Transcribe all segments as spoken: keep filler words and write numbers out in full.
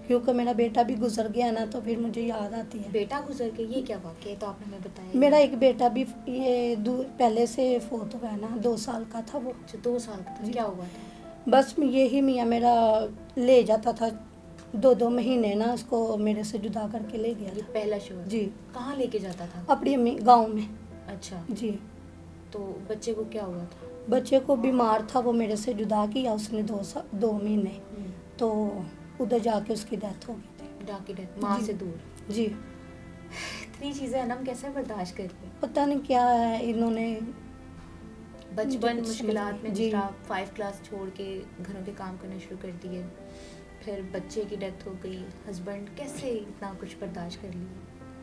क्योंकि मेरा बेटा भी गुजर गया ना, तो फिर मुझे याद आती है। बेटा गुजर गया, ये क्या वाक़या है? तो आपने हमें बताया। मेरा एक बेटा भी ये पहले से फोत हुआ है ना, दो साल का था वो। अच्छा, दो साल का था। क्या हुआ था? बस यही मियाँ मेरा ले जाता था, दो दो महीने ना उसको मेरे से जुदा करके ले गया ये था। पहला शोर जी। कहाँ लेके जाता था? अपनी अम्मी गाँव में। अच्छा जी। तो बच्चे को क्या हुआ था? बच्चे को बीमार था, वो मेरे से जुदा किया उसने दो सा दो महीने, तो उधर जाके उसकी डेथ हो गई थी। डाकी डेथ, माँ से दूर। जी। इतनी चीज़ें अनम कैसे बर्दाश्त करती है? पता नहीं क्या है इन्होंने। बचपन मुश्किलात में जी। दूसरा फाइव क्लास छोड़ के घरों के काम करना शुरू कर दिए, फिर बच्चे की डेथ हो गई, हस्बैंड, कैसे इतना कुछ बर्दाश्त कर लिया?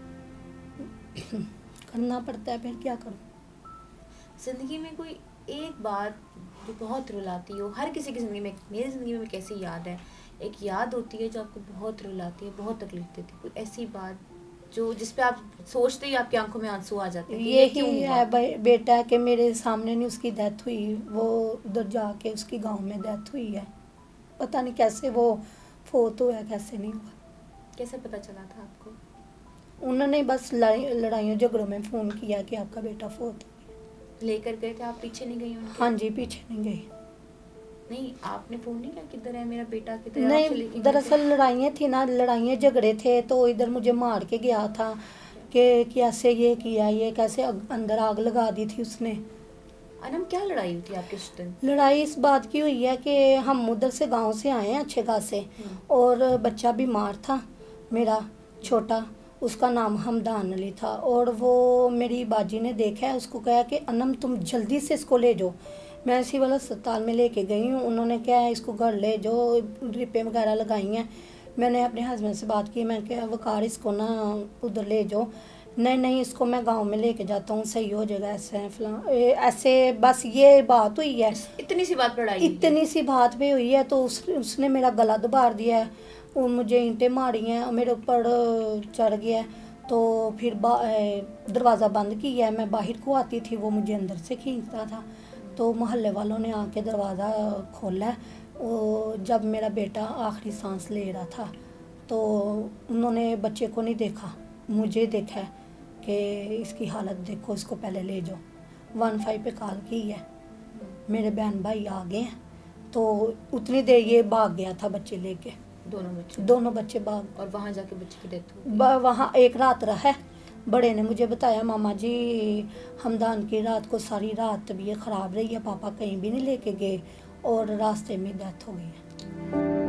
करना पड़ता है, फिर क्या करूँ। ज़िंदगी में कोई एक बात जो बहुत रुलाती हो, हर किसी की ज़िंदगी में, मेरी ज़िंदगी में कैसी याद है, एक याद होती है जो आपको बहुत रुलाती है, बहुत तकलीफ देती है, कोई ऐसी बात जो जिस पे आप सोचते ही आपकी आंखों में आंसू आ जाते हैं? ये ही है बे, बेटा के मेरे सामने नहीं उसकी डेथ हुई, वो उधर जाके उसकी गांव में डेथ हुई है। पता नहीं कैसे वो फोत हुआ, कैसे नहीं हुआ। कैसे पता चला था आपको? उन्होंने बस लड़ाइयों झगड़ों में फ़ोन किया कि आपका बेटा फोत हो गया। लेकर गए थे आप? पीछे नहीं गई उनके? हाँ जी, पीछे नहीं गई। नहीं, आपने फ़ोन नहीं किया किधर है मेरा बेटा, किधर? नहीं, दरअसल लड़ाइयाँ थी ना, लड़ाइयाँ झगड़े थे, तो इधर मुझे मार के गया था कि कैसे ये किया, ये कैसे अंदर आग लगा दी थी उसने। अनम, क्या लड़ाई हुई थी आपके उस दिन? लड़ाई इस बात की हुई है कि हम उधर से गांव से आए हैं अच्छे खासे, और बच्चा बीमार था मेरा छोटा, उसका नाम हमदान अली था, और वो मेरी बाजी ने देखा है, उसको कहा कि अनम तुम जल्दी से इसको ले जाओ। मैं इसी वाला अस्पताल में लेके गई हूँ, उन्होंने क्या है इसको घर ले जाओ, ड्रिपें वगैरह लगाई हैं। मैंने अपने हस्बैंड से बात की, मैं क्या वकार इसको ना उधर ले जाओ। नहीं नहीं, इसको मैं गांव में लेके जाता हूँ, सही हो जाएगा, ऐसे फलां ऐसे, बस ये बात हुई है। इतनी सी बात लड़ाई? इतनी सी बात पे हुई है, तो उस, उसने मेरा गला दबार दिया है, वो मुझे ईंटें मारी हैं, मेरे ऊपर चढ़ गया है, तो फिर दरवाज़ा बंद किया है, मैं बाहर को आती थी, वो मुझे अंदर से खींचता था, तो मोहल्ले वालों ने आके दरवाज़ा खोला है। वो जब मेरा बेटा आखिरी सांस ले रहा था, तो उन्होंने बच्चे को नहीं देखा, मुझे देखा है कि इसकी हालत देखो, इसको पहले ले जाओ। वन फाइव पे कॉल की है, मेरे बहन भाई आ गए हैं, तो उतनी देर ये भाग गया था बच्चे लेके। दोनों बच्चे? दोनों बच्चे भाग, और वहाँ जाके बच्चे की डेथ हो गई? वहाँ एक रात रहा है। बड़े ने मुझे बताया, मामा जी हमदान की रात को सारी रात तबीयत ख़राब रही है, पापा कहीं भी नहीं लेके गए, और रास्ते में डेथ हो गई है।